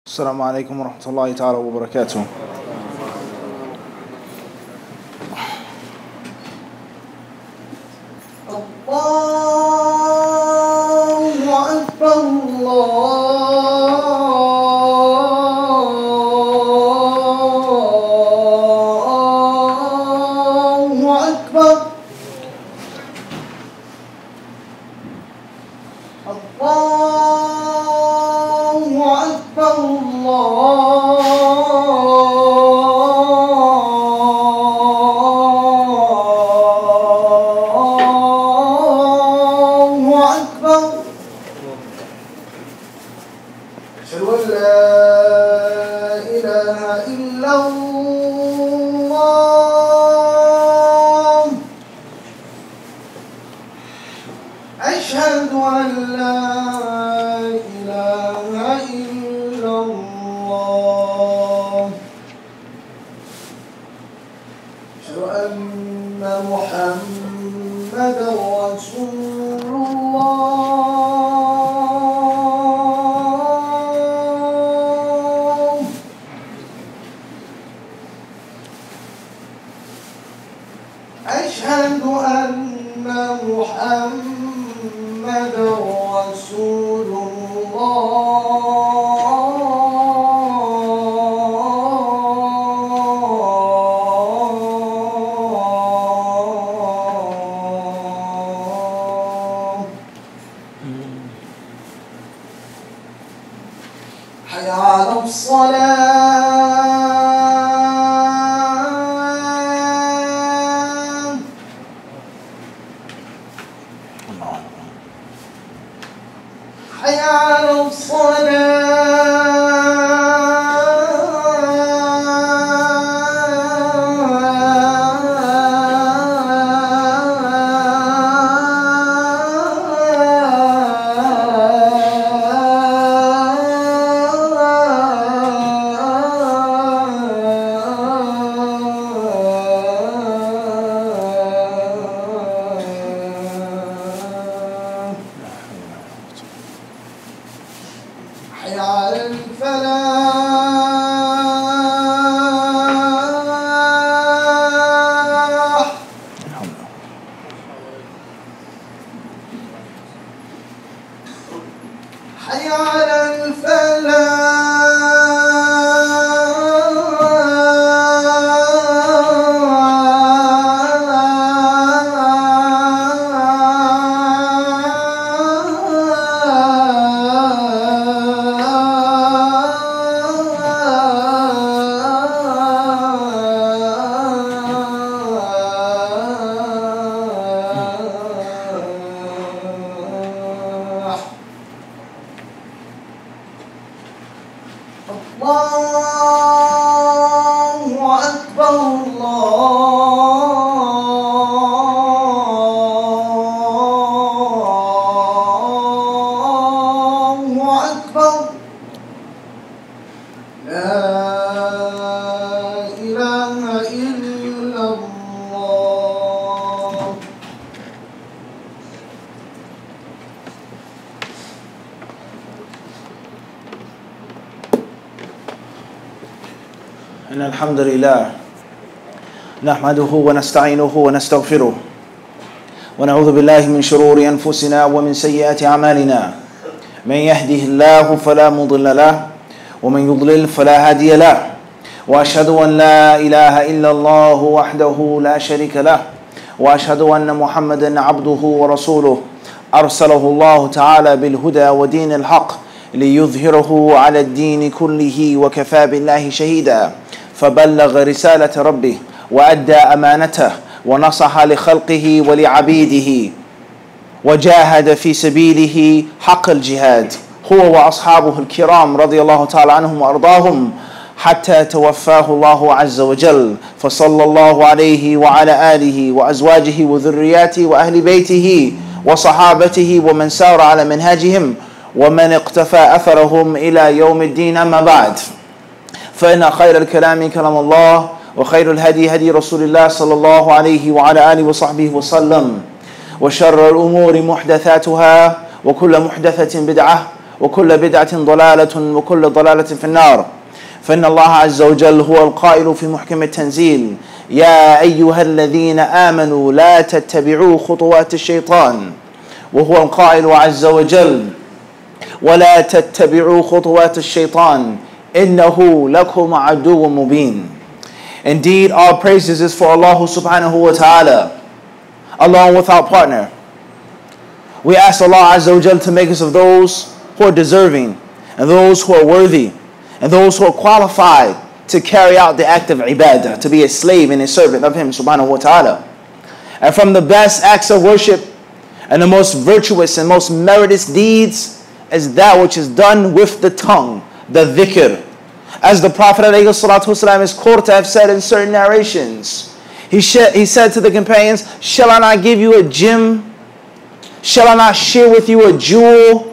السلام عليكم ورحمة الله تعالى وبركاته. الله أكبر الله أكبر الله أكبر أشهد أن لا إله إلا الله أشهد أن لا إله إلا الله أشهد أن محمدا رسول الله أشهد أن محمدا رسول الله حي على الصلاة حي على حي على الفلاح حي على الله أكبر الله أكبر لا إله إلا الله إن الحمد لله نحمده ونستعينه ونستغفره ونعوذ بالله من شرور أنفسنا ومن سيئات أعمالنا. من يهده الله فلا مضل له ومن يضلل فلا هادي له، وأشهد أن لا إله إلا الله وحده لا شريك له، وأشهد أن محمدا عبده ورسوله أرسله الله تعالى بالهدى ودين الحق ليظهره على الدين كله وكفى بالله شهيدا. فبلغ رسالة ربه وأدى أمانته ونصح لخلقه ولعبيده وجاهد في سبيله حق الجهاد هو وأصحابه الكرام رضي الله تعالى عنهم وأرضاهم حتى توفاه الله عز وجل. فصلى الله عليه وعلى آله وأزواجه وذرياته وأهل بيته وصحابته ومن سار على منهاجهم ومن اقتفى أثرهم إلى يوم الدين. أما بعد، فإن خير الكلام كلام الله، وخير الهدي هدي رسول الله صلى الله عليه وعلى آله وصحبه وسلم، وشر الأمور محدثاتها، وكل محدثة بدعة، وكل بدعة ضلالة وكل ضلالة في النار. فإن الله عز وجل هو القائل في محكم التنزيل: يا أيها الذين آمنوا لا تتبعوا خطوات الشيطان. وهو القائل عز وجل: ولا تتبعوا خطوات الشيطان إنه لكم عدو مبين. Indeed, all praises is for Allah subhanahu wa ta'ala, alone without partner. We ask Allah Azza wa Jal to make us of those who are deserving, and those who are worthy, and those who are qualified to carry out the act of ibadah, to be a slave and a servant of Him subhanahu wa ta'ala. And from the best acts of worship and the most virtuous and most meritorious deeds is that which is done with the tongue, the dhikr. As the Prophet ﷺ is quoted to have said in certain narrations, he said to the companions, shall I not give you a gem? Shall I not share with you a jewel?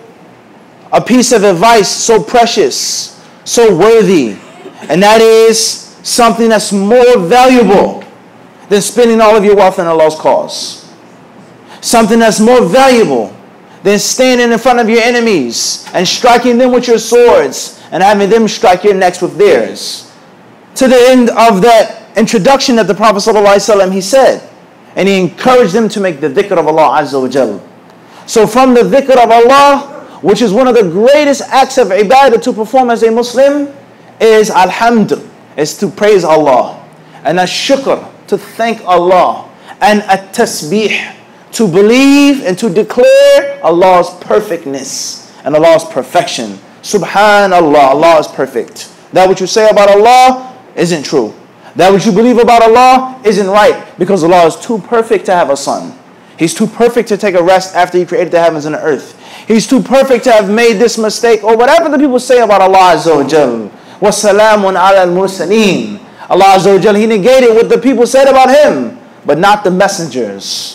A piece of advice so precious, so worthy. And that is something that's more valuable than spending all of your wealth in Allah's cause. Something that's more valuable than standing in front of your enemies and striking them with your swords and having them strike your necks with theirs. To the end of that introduction that the Prophet ﷺ, he said, and he encouraged them to make the dhikr of Allah Azza wa Jal. So from the dhikr of Allah, which is one of the greatest acts of ibadah to perform as a Muslim, is alhamd, is to praise Allah, and shukr, to thank Allah, and at-tasbih, to believe and to declare Allah's perfectness and Allah's perfection. Subhanallah, Allah is perfect. That what you say about Allah isn't true. That what you believe about Allah isn't right, because Allah is too perfect to have a son. He's too perfect to take a rest after He created the heavens and the earth. He's too perfect to have made this mistake, or whatever the people say about Allah Azza wa Jal. وَسَلَامٌ عَلَى الْمُرْسَلِينَ. Allah Azza wa Jal, He negated what the people said about Him, but not the messengers.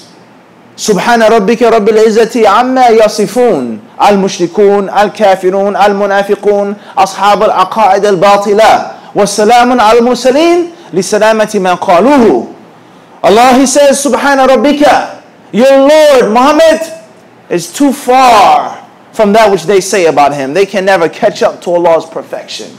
سبحان ربك رب العزة عما يصفون المشركون الكافرون المنافقون أصحاب العقائد الباطلة والسلام على المرسلين لسلامة ما قالوه. Allah, He says, سبحان ربك, your Lord Muhammad is too far from that which they say about Him. They can never catch up to Allah's perfection.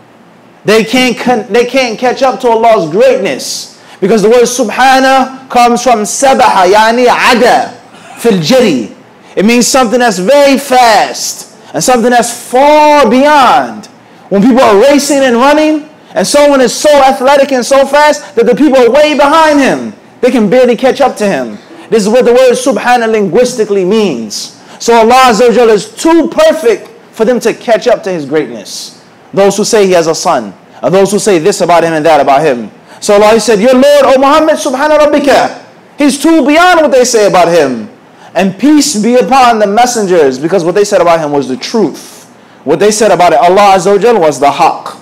They can't catch up to Allah's greatness. Because the word subhana comes from sabaha, yani ada, fil jari. It means something that's very fast and something that's far beyond. When people are racing and running, and someone is so athletic and so fast that the people are way behind him, they can barely catch up to him. This is what the word subhana linguistically means. So Allah Azza wa Jalla is too perfect for them to catch up to His greatness. Those who say He has a son, or those who say this about Him and that about Him. So Allah said, your Lord, O Muhammad, subhana rabbika, He's too beyond what they say about Him. And peace be upon the messengers, because what they said about Him was the truth. What they said about it, Allah Azza wa Jal, was the haqq.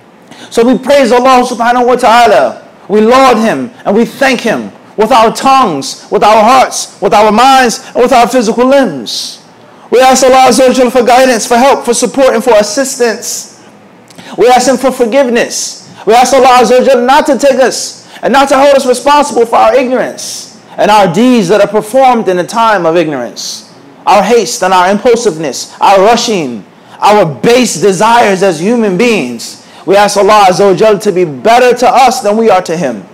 So we praise Allah subhanahu wa ta'ala. We laud Him and we thank Him with our tongues, with our hearts, with our minds, and with our physical limbs. We ask Allah Azza wa Jal for guidance, for help, for support, and for assistance. We ask Him for forgiveness. We ask Allah Azza wa Jalla not to take us and not to hold us responsible for our ignorance and our deeds that are performed in a time of ignorance. Our haste and our impulsiveness, our rushing, our base desires as human beings. We ask Allah Azza wa Jalla to be better to us than we are to Him.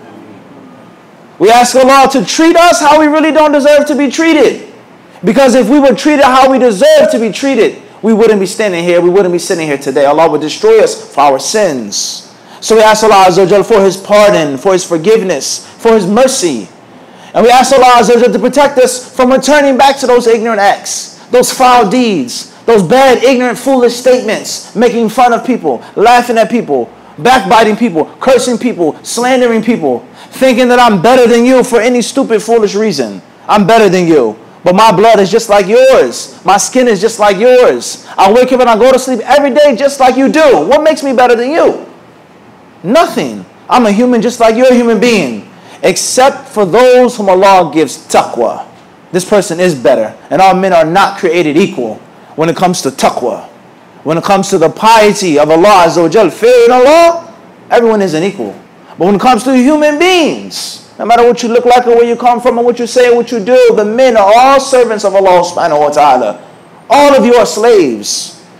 We ask Allah to treat us how we really don't deserve to be treated. Because if we were treated how we deserve to be treated, we wouldn't be standing here, we wouldn't be sitting here today. Allah would destroy us for our sins. So we ask Allah Azza wa Jal for His pardon, for His forgiveness, for His mercy. And we ask Allah Azza wa Jal to protect us from returning back to those ignorant acts, those foul deeds, those bad, ignorant, foolish statements, making fun of people, laughing at people, backbiting people, cursing people, slandering people, thinking that I'm better than you for any stupid, foolish reason. I'm better than you. But my blood is just like yours. My skin is just like yours. I wake up and I go to sleep every day just like you do. What makes me better than you? Nothing. I'm a human just like you're a human being. Except for those whom Allah gives taqwa. This person is better. And all men are not created equal when it comes to taqwa. When it comes to the piety of Allah Azza wa Jal, fearing Allah, everyone isn't equal. But when it comes to human beings, no matter what you look like or where you come from or what you say or what you do, the men are all servants of Allah subhanahu wa ta'ala. All of you are slaves.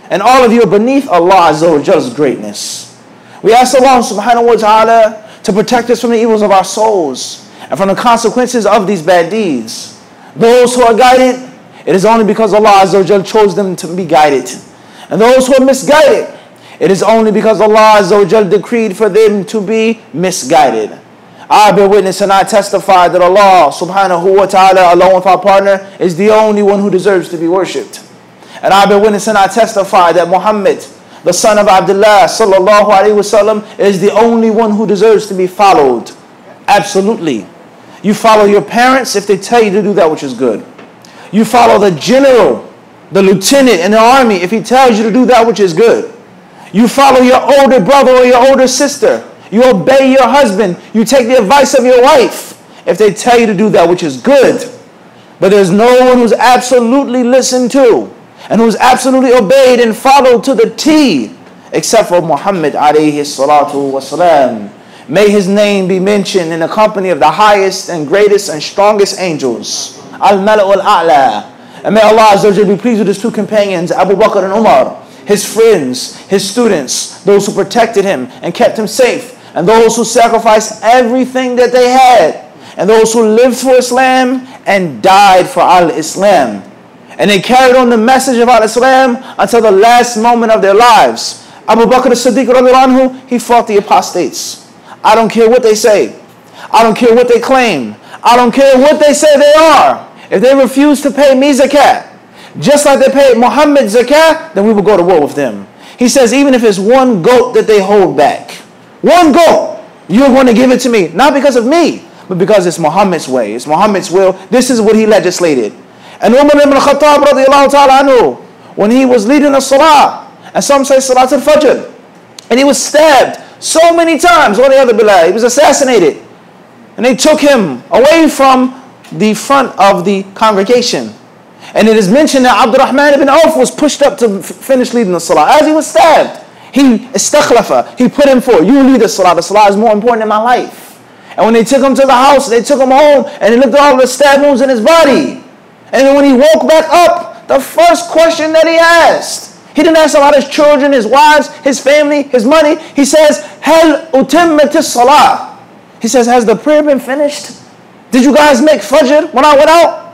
and all of you are beneath Allah Azza wa Jall's greatness. We ask Allah subhanahu wa ta'ala to protect us from the evils of our souls and from the consequences of these bad deeds. Those who are guided, it is only because Allah Azza wa Jalla chose them to be guided. And those who are misguided, it is only because Allah Azza wa Jalla decreed for them to be misguided. I bear witness and I testify that Allah subhanahu wa ta'ala, along with our partner, is the only one who deserves to be worshipped. And I bear witness and I testify that Muhammad, the son of Abdullah sallallahu alayhi wasallam, is the only one who deserves to be followed. Absolutely. You follow your parents if they tell you to do that which is good. You follow the general, the lieutenant in the army if he tells you to do that which is good. You follow your older brother or your older sister. You obey your husband. You take the advice of your wife if they tell you to do that which is good. But there's no one who's absolutely listened to and who's absolutely obeyed and followed to the T except for Muhammad alayhi salatu wasalam. May his name be mentioned in the company of the highest and greatest and strongest angels. Al-Mala'u al-A'la. And may Allah Azza wa Jalla be pleased with his two companions, Abu Bakr and Umar, his friends, his students, those who protected him and kept him safe, and those who sacrificed everything that they had, and those who lived for Islam and died for Al-Islam. And they carried on the message of Al-Islam until the last moment of their lives. Abu Bakr as-Siddiq radiallahu anhu, he fought the apostates. I don't care what they say. I don't care what they claim. I don't care what they say they are. If they refuse to pay me zakat, just like they paid Muhammad zakat, then we will go to war with them. He says, even if it's one goat that they hold back, one goat, you're going to give it to me. Not because of me, but because it's Muhammad's way. It's Muhammad's will. This is what he legislated. And Umar ibn Khattab radiallahu ta'ala anhu, when he was leading the salah, and some say Salat al-Fajr, and he was stabbed so many times, or the other billah, he was assassinated. And they took him away from the front of the congregation. And it is mentioned that Abdurrahman ibn Auf was pushed up to finish leading the salah. As he was stabbed, he istakhlafa, he put him forward. You lead the salah is more important in my life. And when they took him to the house, they took him home, and they looked at all the stab wounds in his body. And then when he woke back up, the first question that he asked, he didn't ask about his children, his wives, his family, his money. He says, Hal utimmat as-salah. He says, has the prayer been finished? Did you guys make fajr when I went out?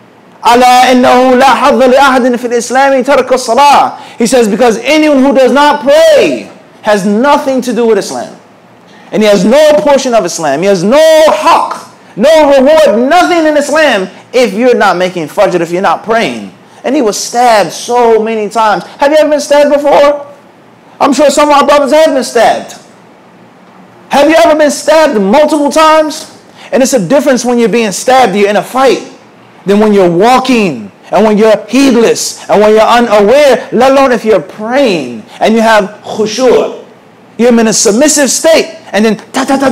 Ala innahu la hadda li ahadin fil islami taraka as-salah. He says, because anyone who does not pray has nothing to do with Islam. And he has no portion of Islam. He has no haqq, no reward, nothing in Islam if you're not making fajr, if you're not praying. And he was stabbed so many times. Have you ever been stabbed before? I'm sure some of our brothers have been stabbed. Have you ever been stabbed multiple times? And it's a difference when you're being stabbed, you're in a fight, than when you're walking, and when you're heedless, and when you're unaware, let alone if you're praying, and you have khushu'. You're in a submissive state, and then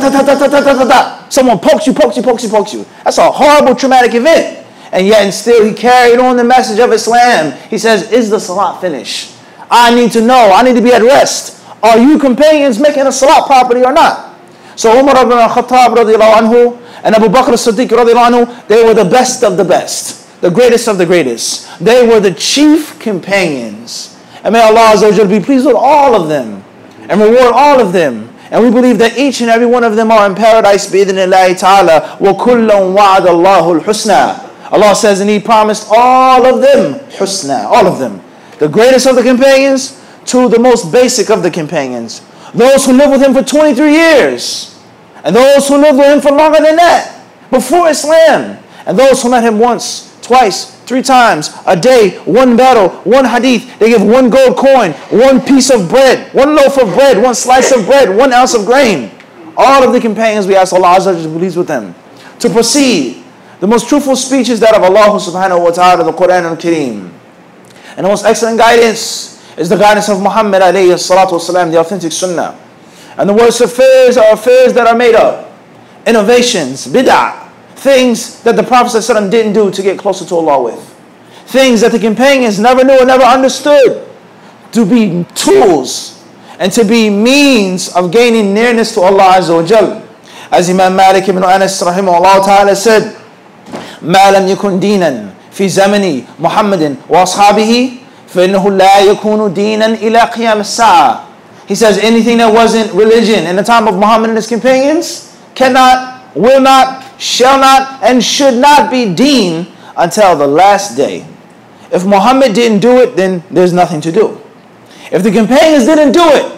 someone pokes you. That's a horrible traumatic event. And yet and still he carried on the message of Islam. He says, is the salat finished? I need to know. I need to be at rest. Are you companions making a salat properly or not? So Umar ibn Khattab radiallahu anhu and Abu Bakr as-Siddiq radiallahu anhu, they were the best of the best, the greatest of the greatest. They were the chief companions. And may Allah Azza wa Jalla be pleased with all of them and reward all of them. And we believe that each and every one of them are in paradise bi-idhnillahi ta'ala. وَكُلًّا وَعَدَ اللَّهُ الْحُسْنَى. Allah says, and He promised all of them husna, all of them. The greatest of the companions to the most basic of the companions. Those who lived with Him for 23 years. And those who lived with Him for longer than that, before Islam. And those who met Him once, twice, 3 times, a day, one battle, one hadith. They give 1 gold coin, 1 piece of bread, 1 loaf of bread, 1 slice of bread, 1 ounce of grain. All of the companions, we ask Allah Azza wa Jalla to be pleased with them. To proceed, the most truthful speech is that of Allah subhanahu wa ta'ala, the Quran al-Kareem. And the most excellent guidance is the guidance of Muhammad alayhi salatu wasalam, the authentic sunnah. And the worst affairs are affairs that are made up. Innovations, bid'ah, things that the Prophet ﷺ didn't do to get closer to Allah with. Things that the companions never knew or never understood to be tools and to be means of gaining nearness to Allah Azza wa Jal. As Imam Malik ibn Anas rahimahullah ta'ala said, ما لم يكن دينا في زمن محمد وأصحابه فإنه لا يكون دينا إلى قيام الساعة. He says anything that wasn't religion in the time of Muhammad and his companions cannot, will not, shall not, and should not be deen until the last day. If Muhammad didn't do it, then there's nothing to do. If the companions didn't do it,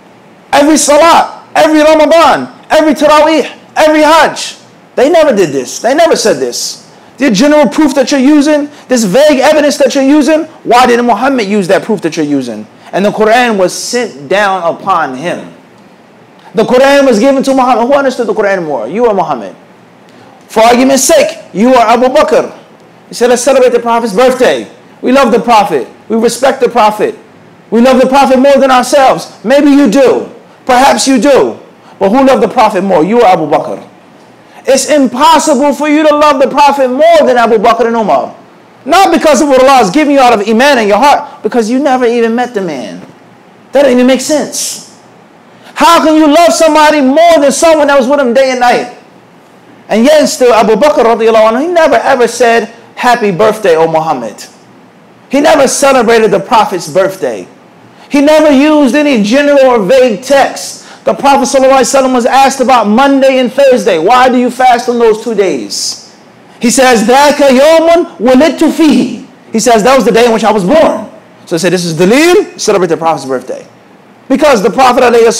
every salat, every Ramadan, every Taraweeh, every Hajj, they never did this. They never said this. The general proof that you're using, this vague evidence that you're using, why didn't Muhammad use that proof that you're using? And the Quran was sent down upon him. The Quran was given to Muhammad. Who understood the Quran more? You or Muhammad? For argument's sake, you or Abu Bakr. He said, let's celebrate the Prophet's birthday. We love the Prophet. We respect the Prophet. We love the Prophet more than ourselves. Maybe you do. Perhaps you do. But who loved the Prophet more? You or Abu Bakr? It's impossible for you to love the Prophet more than Abu Bakr and Umar. Not because of what Allah is giving you out of Iman in your heart, because you never even met the man. That doesn't even make sense. How can you love somebody more than someone that was with him day and night? And yet still Abu Bakr radiallahu anhu, he never ever said, happy birthday, O Muhammad. He never celebrated the Prophet's birthday. He never used any general or vague text. The Prophet ﷺ was asked about Monday and Thursday. Why do you fast on those 2 days? He says, ذَاكَ يَوْمٌ وَلِدْتُ فِيهِ. He says, that was the day in which I was born. So he said, this is dalil, celebrate the Prophet's birthday. Because the Prophet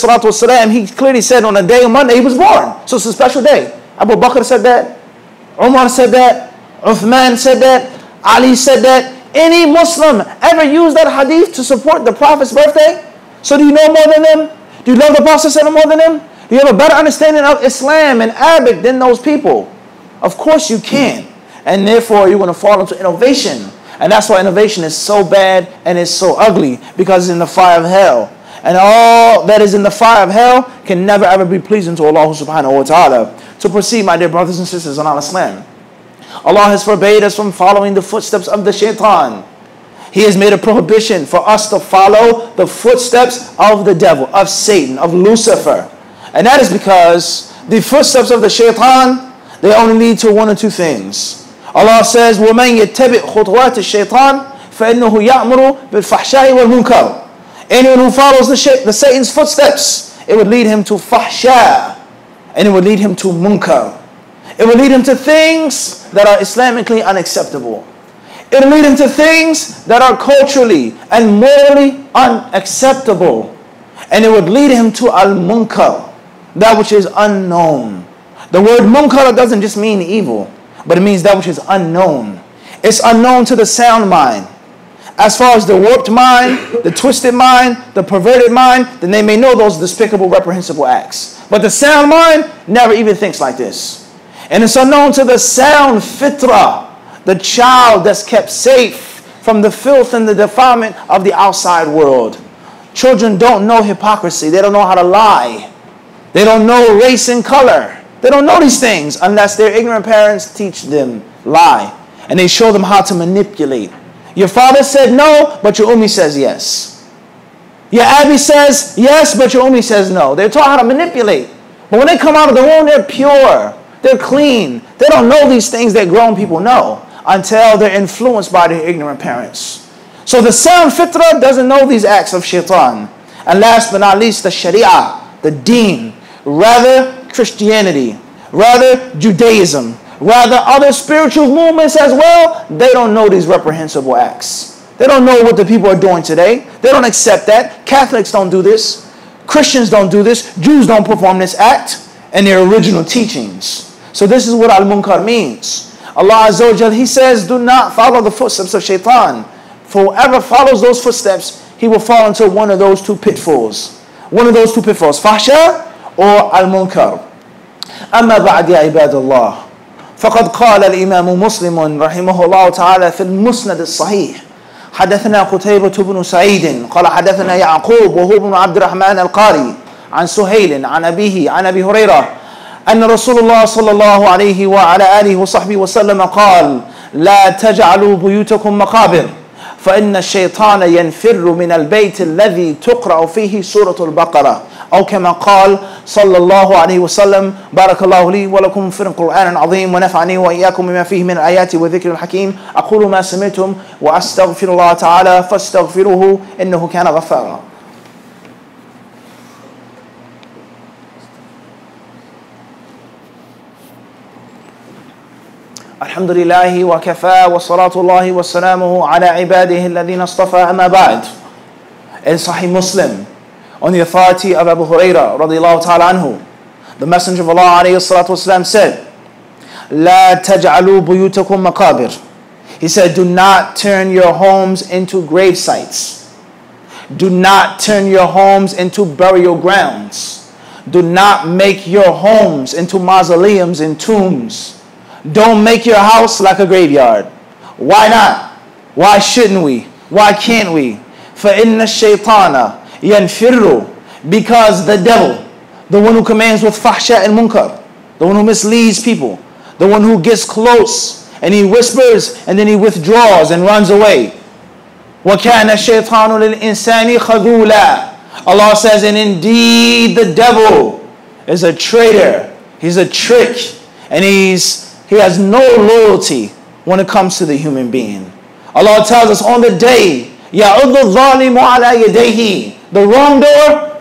ﷺ, he clearly said on the day of Monday he was born. So it's a special day. Abu Bakr said that. Umar said that. Uthman said that. Ali said that. Any Muslim ever used that hadith to support the Prophet's birthday? So do you know more than them? Do you love the Prophet more than them? Do you have a better understanding of Islam and Arabic than those people? Of course you can. And therefore you're going to fall into innovation. And that's why innovation is so bad and it's so ugly. Because it's in the fire of hell. And all that is in the fire of hell can never ever be pleasing to Allah subhanahu wa ta'ala. To proceed, my dear brothers and sisters in Islam, Allah has forbade us from following the footsteps of the shaitan. He has made a prohibition for us to follow the footsteps of the devil, of Satan, of Lucifer. And that is because the footsteps of the shaitan, they only lead to one or two things. Allah says, وَمَنْ يَتَّبِعْ خُطْوَاتِ الشَّيْطَانِ فَإِنَّهُ يَأْمُرُ بِالْفَحْشَاءِ وَالْمُنْكَرِ. Anyone who follows the Satan's footsteps, it would lead him to fahsha, and it would lead him to munkar. It would lead him to things that are Islamically unacceptable. It will lead him to things that are culturally and morally unacceptable. And it would lead him to al-munkar, that which is unknown. The word munkar doesn't just mean evil, but it means that which is unknown. It's unknown to the sound mind. As far as the warped mind, the twisted mind, the perverted mind, then they may know those despicable, reprehensible acts. But the sound mind never even thinks like this. And it's unknown to the sound fitrah, the child that's kept safe from the filth and the defilement of the outside world. Children don't know hypocrisy. They don't know how to lie. They don't know race and color. They don't know these things unless their ignorant parents teach them lie. And they show them how to manipulate. Your father said no, but your ummi says yes. Your Abby says yes, but your ummi says no. They're taught how to manipulate. But when they come out of the womb, they're pure. They're clean. They don't know these things that grown people know until they're influenced by their ignorant parents. So the sound fitrah doesn't know these acts of shaitan. And last but not least, the sharia, the deen, rather Christianity, rather Judaism, rather other spiritual movements as well, they don't know these reprehensible acts. They don't know what the people are doing today. They don't accept that. Catholics don't do this. Christians don't do this. Jews don't perform this act and their original teachings. So this is what al-munkar means. Allah Azza wa Jal, He says, do not follow the footsteps of shaitan. For whoever follows those footsteps, he will fall into one of those two pitfalls. One of those two pitfalls, fahsha or al-munkar. أما بعد يا عباد الله فقد قال الإمام مسلم رحمه الله تعالى في المسند الصحيح حدثنا قتيبة بن سعيد قال حدثنا يعقوب وهو بن عبد الرحمن القاري عن سهيل عن أبيه عن أبي هريرة أن رسول الله صلى الله عليه وعلى آله وصحبه وسلم قال لا تجعلوا بيوتكم مقابر فإن الشيطان ينفر من البيت الذي تقرأ فيه سورة البقرة أو كما قال صلى الله عليه وسلم. بارك الله لي ولكم في القرآن العظيم ونفعني وإياكم بما فيه من الآيات والذكر الحكيم. أقول ما سمعتم وأستغفر الله تعالى فاستغفروه إنه كان غفارا. الحمد لله وكفى وصلاة الله وسلامه على عباده الذين اصطفى. أما بعد. In Sahih Muslim, on the authority of Abu Hurairah radiyallahu ta'ala anhu, the Messenger of Allah alayhi salatu wasalam said, لا تجعلوا بيوتكم مقابر. He said, do not turn your homes into grave sites. Do not turn your homes into burial grounds. Do not make your homes into mausoleums and tombs. Don't make your house like a graveyard. Why not? Why shouldn't we? Why can't we? فَإِنَّ الشَّيْطَانَ يَنْفِرُّ. Because the devil, the one who commands with fahsha and munkar, the one who misleads people, the one who gets close and he whispers and then he withdraws and runs away. وَكَانَ الشَّيْطَانُ لِلْإِنسَانِ خَذُولًا. Allah says, and indeed the devil is a traitor. He's a trick. And he has no loyalty when it comes to the human being. Allah tells us on the day, يَعُضُّ الظَّالِمُ عَلَى يَدَيْهِ. The wrongdoer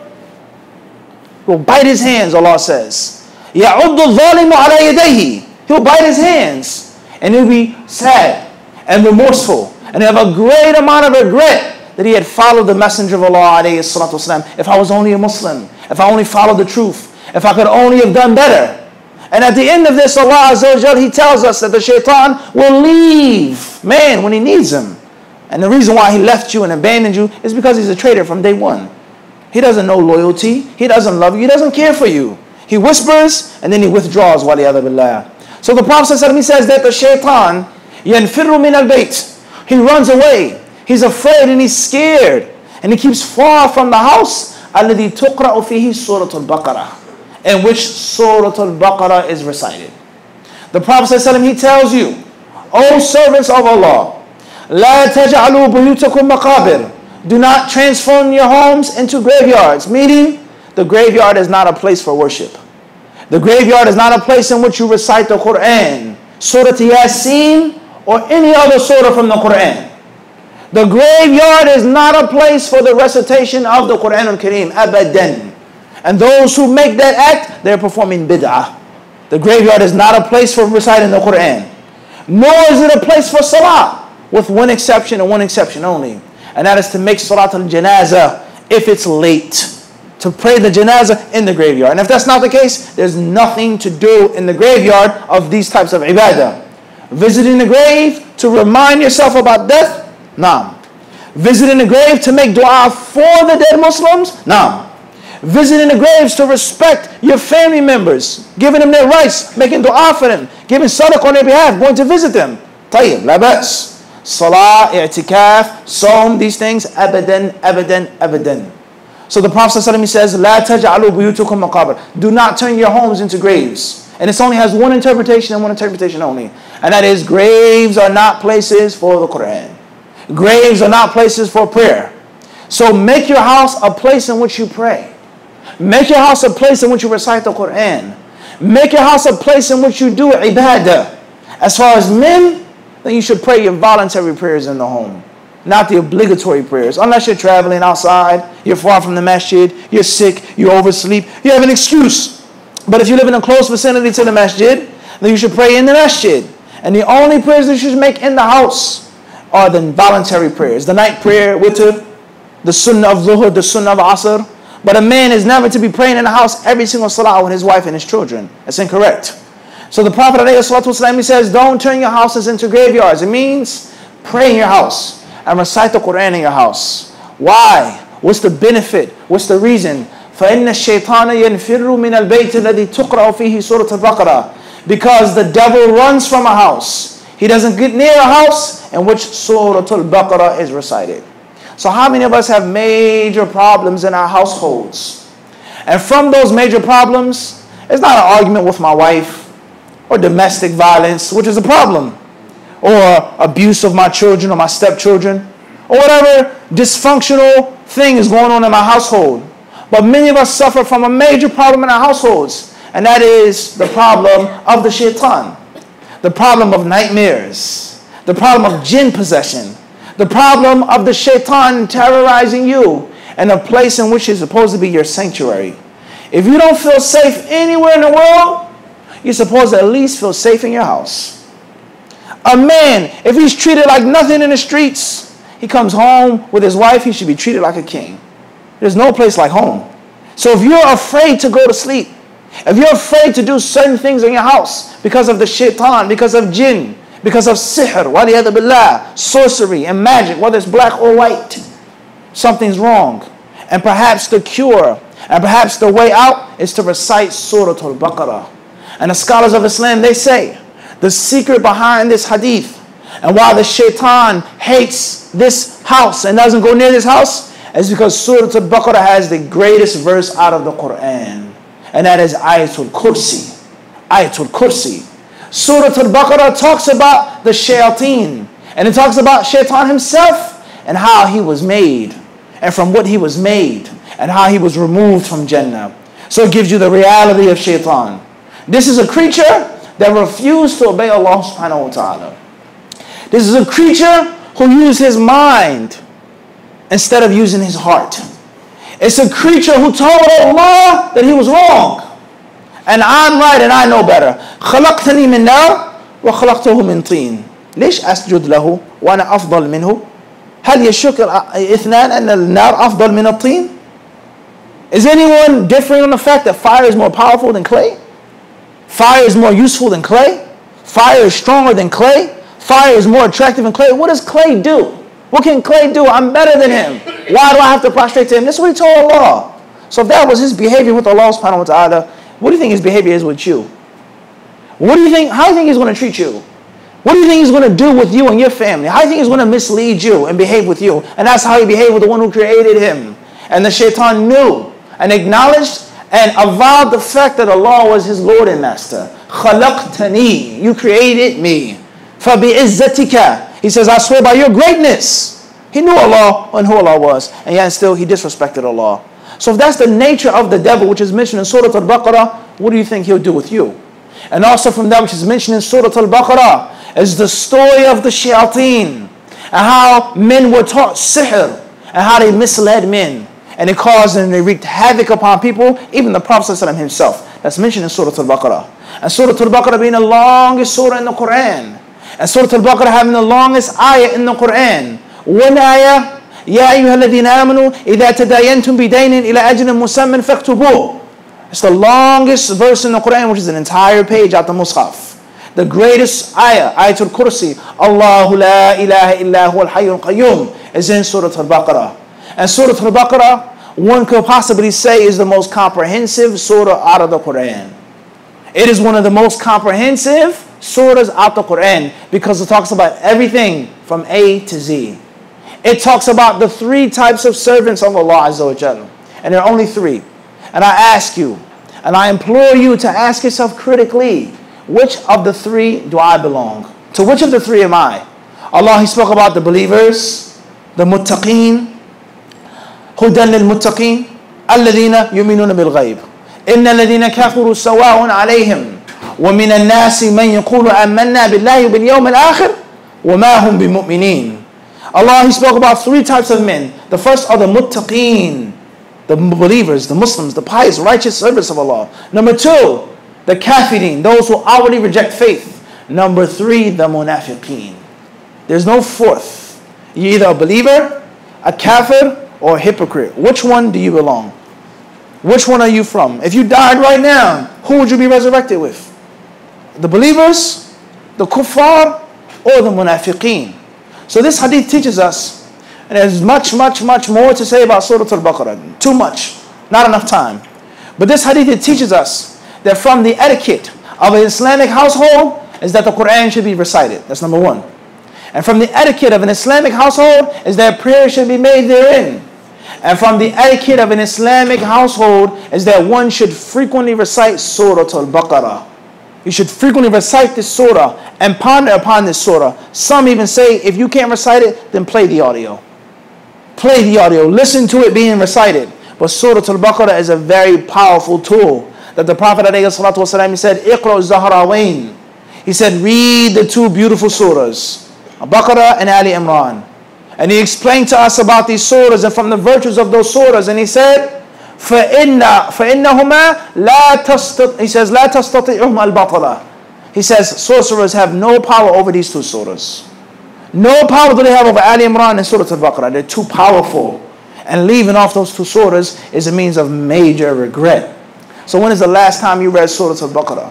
will bite his hands, Allah says. يَعُضُّ الظَّالِمُ عَلَى يَدَيْهِ. He'll bite his hands. And he'll be sad and remorseful. And he'll have a great amount of regret that he had followed the Messenger of Allah alayhi salatu wasalam. If I was only a Muslim. If I only followed the truth. If I could only have done better. And at the end of this, Allah Azza wa Jal, He tells us that the shaitan will leave man when he needs him. And the reason why he left you and abandoned you is because he's a traitor from day one. He doesn't know loyalty. He doesn't love you. He doesn't care for you. He whispers and then he withdraws. Waliyadhu billah. So the Prophet ﷺ says that the shaitan, يَنْفِرُّ مِنَ الْبَيْتِ. He runs away. He's afraid and he's scared. And he keeps far from the house. الَّذِي تُقْرَأُ فِيهِ سُورَةُ الْبَقَرَةِ. In which Surah Al-Baqarah is recited. The Prophet ﷺ, he tells you, O servants of Allah, لا تجعلوا بيوتكم مقابر. Do not transform your homes into graveyards. Meaning, the graveyard is not a place for worship. The graveyard is not a place in which you recite the Quran, Surah Yasin, or any other surah from the Quran. The graveyard is not a place for the recitation of the Quran al-Kareem, abadan. And those who make that act, they're performing bid'ah. The graveyard is not a place for reciting the Quran. Nor is it a place for salah, with one exception and one exception only. And that is to make salat al-janazah if it's late. To pray the janazah in the graveyard. And if that's not the case, there's nothing to do in the graveyard of these types of ibadah. Visiting the grave to remind yourself about death? Naam. Visiting the grave to make dua for the dead Muslims? Naam. Visiting the graves to respect your family members, giving them their rights, making dua for them, giving sadaqah on their behalf, going to visit them. Tayyib, la ba's. Salah, i'tikaf, saum, these things, abadan, abadan, abadan. So the Prophet ﷺ says, La taj'alu buyutukum maqabir. Do not turn your homes into graves. And it only has one interpretation and one interpretation only. And that is, graves are not places for the Quran. Graves are not places for prayer. So make your house a place in which you pray. Make your house a place in which you recite the Quran. Make your house a place in which you do ibadah. As far as men, then you should pray your voluntary prayers in the home. Not the obligatory prayers. Unless you're traveling outside, you're far from the masjid, you're sick, you oversleep, you have an excuse. But if you live in a close vicinity to the masjid, then you should pray in the masjid. And the only prayers that you should make in the house are the voluntary prayers. The night prayer, witr, the sunnah of zuhur, the sunnah of asr. But a man is never to be praying in the house every single salah with his wife and his children. That's incorrect. So the Prophet ﷺ, he says, don't turn your houses into graveyards. It means pray in your house and recite the Quran in your house. Why? What's the benefit? What's the reason? فَإِنَّ الشَّيْطَانَ يَنْفِرُّ مِنَ الْبَيْتِ الَّذِي تُقْرَأُ فِيهِ سُورَةُ الْبَقَرَةِ. Because the devil runs from a house. He doesn't get near a house in which Surah Al-Baqarah is recited. So how many of us have major problems in our households? And from those major problems, it's not an argument with my wife or domestic violence, which is a problem, or abuse of my children or my stepchildren, or whatever dysfunctional thing is going on in my household. But many of us suffer from a major problem in our households, and that is the problem of the shaitan, the problem of nightmares, the problem of jinn possession, the problem of the shaitan terrorizing you in a place in which is supposed to be your sanctuary. If you don't feel safe anywhere in the world, you're supposed to at least feel safe in your house. A man, if he's treated like nothing in the streets, he comes home with his wife, he should be treated like a king. There's no place like home. So if you're afraid to go to sleep, if you're afraid to do certain things in your house because of the shaitan, because of jinn, because of sihr, waliyadu billah, sorcery and magic, whether it's black or white, something's wrong. And perhaps the cure, and perhaps the way out is to recite Surah Al-Baqarah. And the scholars of Islam, they say, the secret behind this hadith, and why the shaitan hates this house and doesn't go near this house, is because Surah Al-Baqarah has the greatest verse out of the Quran. And that is Ayatul Kursi. Ayatul Kursi. Surah Al-Baqarah talks about the shayateen. And it talks about shaitan himself and how he was made. And from what he was made. And how he was removed from Jannah. So it gives you the reality of shaitan. This is a creature that refused to obey Allah subhanahu wa ta'ala. This is a creature who used his mind instead of using his heart. It's a creature who told Allah that he was wrong. And I'm right and I know better. خلقتني من نار وخلقته من طين. ليش أسجد له وأنا أفضل منه؟ هل يشك الاثنان أن النار أفضل من الطين? Is anyone differing on the fact that fire is more powerful than clay? Fire is more useful than clay? Fire is stronger than clay? Fire is more attractive than clay? What does clay do? What can clay do? I'm better than him. Why do I have to prostrate to him? This is what he told Allah. So if that was his behavior with Allah subhanahu wa ta'ala, what do you think his behavior is with you? What do you think? How do you think he's going to treat you? What do you think he's going to do with you and your family? How do you think he's going to mislead you and behave with you? And that's how he behaved with the one who created him. And the shaitan knew and acknowledged and avowed the fact that Allah was his Lord and Master. خَلَقْتَنِي. You created me. فَبِعِزَّتِكَ. He says, I swear by your greatness. He knew Allah and who Allah was. And yet still he disrespected Allah. So if that's the nature of the devil, which is mentioned in Surah Al-Baqarah, what do you think he'll do with you? And also from that which is mentioned in Surah Al-Baqarah is the story of the shayateen. And how men were taught sihr. And how they misled men. And it caused and they wreaked havoc upon people. Even the Prophet ﷺ himself. That's mentioned in Surah Al-Baqarah. And Surah Al-Baqarah being the longest surah in the Quran. And Surah Al-Baqarah having the longest ayah in the Quran. One ayah, يَا أَيُّهَا الَّذِينَ آمَنُوا إِذَا تَدَايَنْتُمْ بِدَيْنٍ إِلَى أَجْلٍ مُسَمًّى فَاكْتُبُوهُ. It's the longest verse in the Quran, which is an entire page out the Mus'haf. The greatest ayah, Ayatul Kursi, Allahu la ilaha illa huwa al-hayyul qayyum, is in Surah Al-Baqarah. And Surah Al-Baqarah, one could possibly say, is the most comprehensive surah out of the Quran. It is one of the most comprehensive surahs out the Quran because it talks about everything from A to Z. It talks about the three types of servants of Allah Azza wa Jalla. And there are only three. And I ask you, and I implore you to ask yourself critically, which of the three do I belong? To which of the three am I? Allah, He spoke about the believers, the muttaqeen, هُدًى لِلْمُتَّقِينَ الَّذِينَ يُؤْمِنُونَ بِالْغَيْبِ إِنَّ الَّذِينَ كَفَرُوا سَوَاءٌ عَلَيْهِمْ وَمِنَ النَّاسِ مَنْ يَقُولُ آمَنَّا بِاللَّهِ وَبِالْيَوْمِ الْآخِرِ وَمَا هُمْ بِمُؤْمِنِينَ. Allah, He spoke about three types of men. The first are the muttaqeen, the believers, the Muslims, the pious, righteous servants of Allah. Number two, the kafirin, those who outwardly reject faith. Number three, the munafiqeen. There's no fourth. You're either a believer, a kafir, or a hypocrite. Which one do you belong? Which one are you from? If you died right now, who would you be resurrected with? The believers, the kuffar, or the munafiqeen? So this hadith teaches us, and there's much more to say about Surah Al-Baqarah. Too much. Not enough time. But this hadith, it teaches us that from the etiquette of an Islamic household is that the Quran should be recited. That's number one. And from the etiquette of an Islamic household is that prayer should be made therein. And from the etiquette of an Islamic household is that one should frequently recite Surah Al-Baqarah. You should frequently recite this surah and ponder upon this surah. Some even say, if you can't recite it, then play the audio. Play the audio. Listen to it being recited. But Surah Al-Baqarah is a very powerful tool. That the Prophet ﷺ, he said, Iqra Zahrawain. He said, read the two beautiful surahs, Al-Baqarah and Ali Imran. And he explained to us about these surahs and from the virtues of those surahs. And he said, فَإِنَّهُمَا لَا تَسْتَطِعُهُمَا الْبَطَلَةِ. He says, sorcerers have no power over these two surahs. No power do they have over Ali Imran and Surah Al-Baqarah. They're too powerful. And leaving off those two surahs is a means of major regret. So when is the last time you read Surah Al-Baqarah?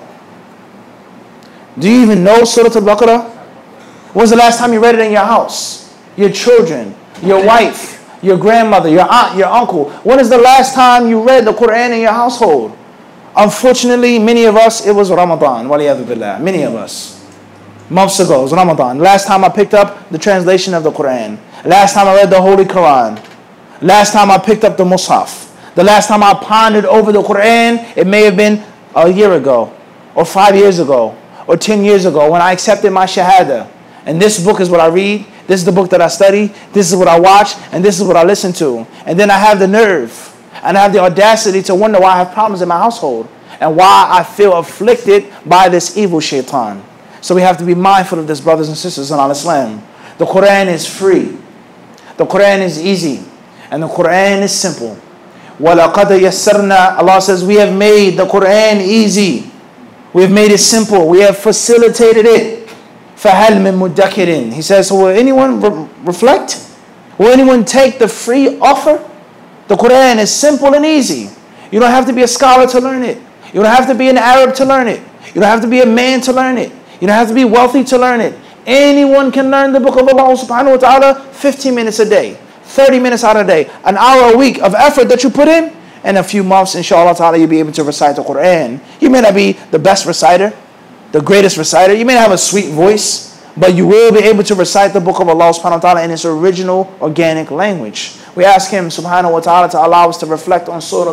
Do you even know Surah Al-Baqarah? When's the last time you read it in your house? Your children, your wife, your grandmother, your aunt, your uncle. When is the last time you read the Quran in your household? Unfortunately, many of us, it was Ramadan. Waliyadu billah. Many of us. Months ago, it was Ramadan. Last time I picked up the translation of the Quran. Last time I read the Holy Quran. Last time I picked up the Mus'haf. The last time I pondered over the Quran, it may have been a year ago, or 5 years ago, or 10 years ago when I accepted my Shahada. And this book is what I read. This is the book that I study. This is what I watch. And this is what I listen to. And then I have the nerve and I have the audacity to wonder why I have problems in my household and why I feel afflicted by this evil shaitan. So we have to be mindful of this, brothers and sisters in Islam. The Quran is free. The Quran is easy. And the Quran is simple. وَلَقَدْ يَسَّرْنَا. Allah says, we have made the Quran easy. We have made it simple. We have facilitated it. فَهَلْ مِن مُدَّكِرٍ. He says, so will anyone reflect? Will anyone take the free offer? The Quran is simple and easy. You don't have to be a scholar to learn it. You don't have to be an Arab to learn it. You don't have to be a man to learn it. You don't have to be wealthy to learn it. Anyone can learn the book of Allah subhanahu wa ta'ala 15 minutes a day, 30 minutes out of a day, an hour a week of effort that you put in a few months, inshallah ta'ala, you'll be able to recite the Quran. You may not be the best reciter, the greatest reciter. You may not have a sweet voice, but you will be able to recite the book of Allah subhanahu wa ta'ala in its original organic language. We ask Him subhanahu wa ta'ala to allow us to reflect on Surah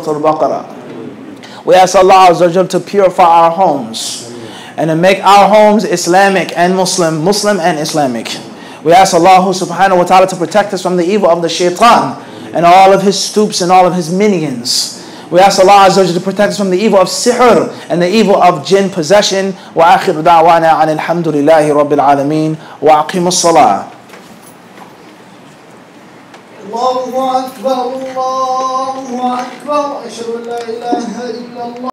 Al-Baqarah. We ask Allah Azza wa Jal to purify our homes and to make our homes Islamic and Muslim and Islamic. We ask Allah subhanahu wa ta'ala to protect us from the evil of the shaitan and all of his stoops and all of his minions. We ask Allah Azza wa Jalla to protect us from the evil of sihr and the evil of jinn possession. Wa akhiru da'wana anil hamdulillahi rabbil alameen wa aqimus salah. Allahu Akbar, Allahu Akbar. Ashhadu an la ilaha illallah.